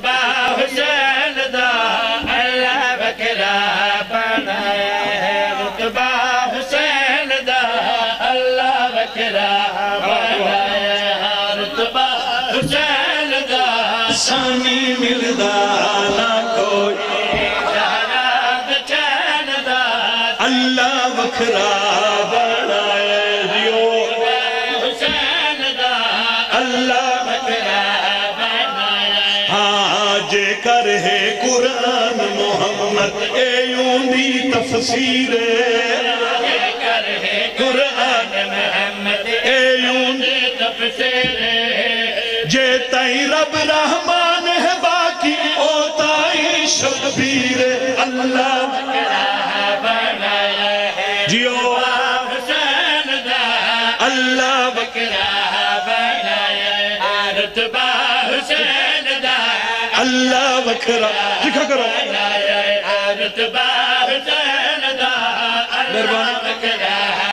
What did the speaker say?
رتبہ حسین دا اللہ وکرا بنایا ہے رتبہ حسین دا اللہ وکرا بنایا ہے رتبہ حسین دا سانی ملدا نہ کوئی جہرات چین دا اللہ وکھرا بنایا دیو حسین دا اللہ وکرا بنایا ہاں جے کر ہے قرآن محمد اے یوں دی تفسیر کر ہے قرآن محمد اے یوں دی تفسیر جے تائیں رب رحمان ہے باقی او تائیں شبیر اللہ بنایا ہے جیو حسین دا اللہ وکرا بنایا ہے رتبہ حسین دا اللہ وکھرا لکھا کرو بنایا ہے رتبہ حسین دا اللہ وکرا